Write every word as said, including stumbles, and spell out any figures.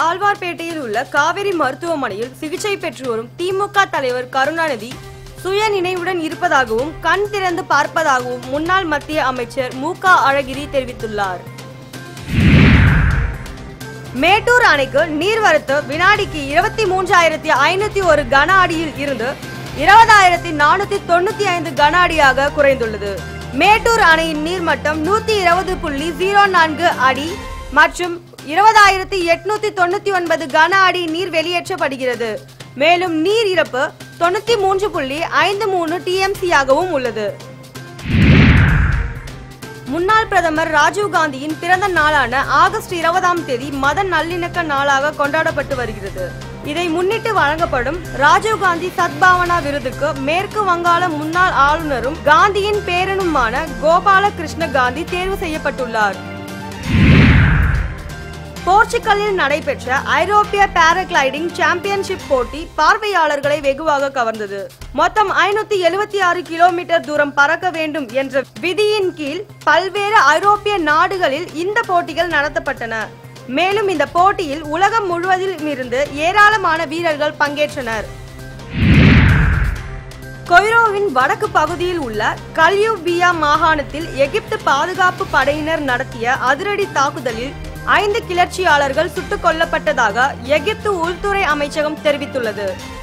ஆழ்வார்பேட்டையில் உள்ள காவேரி மருத்துவமனையில் சிகிச்சை பெற்று வரும் திமுக தலைவர் கருணாநிதி சுய நினைவுடன் இருப்பதாகவும் கண் திறந்து பார்ப்பதாகவும் முன்னாள் மத்திய அமைச்சர் மு க அழகிரி தெரிவித்துள்ளார். மேட்டூர் அணைக்கு நீர்வரத்து வினாடிக்கு இருபத்தி மூன்றாயிரத்தி ஐநூத்தி ஒரு கன அடியில் இருந்து இருபதாயிரத்தி நானூத்தி தொண்ணூத்தி ஐந்து கன அடியாக குறைந்துள்ளது. மேட்டூர் அணையின் நீர்மட்டம் நூத்தி இருபது புள்ளி ஜீரோ நான்கு அடி மற்றும் இருபதாயிரத்தி எட்நூத்தி தொண்ணூத்தி ஒன்பது கன அடி நீர் வெளியேற்றப்படுகிறது. மேலும் நீர் இருப்பு தொண்ணூத்தி மூன்று புள்ளி ஐந்து மூணு டி எம் சி ஆகவும் உள்ளது. முன்னாள் பிரதமர் ராஜீவ் காந்தியின் பிறந்த நாளான ஆகஸ்ட் இருபதாம் தேதி மத நல்லிணக்க நாளாக கொண்டாடப்பட்டு வருகிறது. இதை முன்னிட்டு வழங்கப்படும் ராஜீவ் காந்தி சத்பாவனா விருதுக்கு மேற்கு வங்காள முன்னாள் ஆளுநரும் காந்தியின் பேரனுமான கோபால கிருஷ்ண காந்தி தேர்வு செய்யப்பட்டுள்ளார். போர்ச்சுகலில் நடைபெற்ற ஐரோப்பிய பாராகிளைடிங் சாம்பியன்ஷிப் போட்டி பார்வையாளர்களை வெகுவாக கவர்ந்தது. மொத்தம் ஐநூத்தி எழுபத்தி ஆறு கிலோமீட்டர் தூரம் பறக்க வேண்டும் என்ற விதியின் கீழ் பல்வேறு ஐரோப்பிய நாடுகளில் இந்த போட்டிகள் நடத்தப்பட்டன. மேலும் இந்த போட்டியில் உலகம் முழுவதிலும் இருந்து ஏராளமான வீரர்கள் பங்கேற்றனர். கொய்ரோவின் வடக்கு பகுதியில் உள்ள கல்யூபியா மாகாணத்தில் எகிப்து பாதுகாப்பு படையினர் நடத்திய அதிரடி தாக்குதலில் ஐந்து கிளர்ச்சியாளர்கள் சுட்டுக் கொல்லப்பட்டதாக எகிப்து உள்துறை அமைச்சகம் தெரிவித்துள்ளது.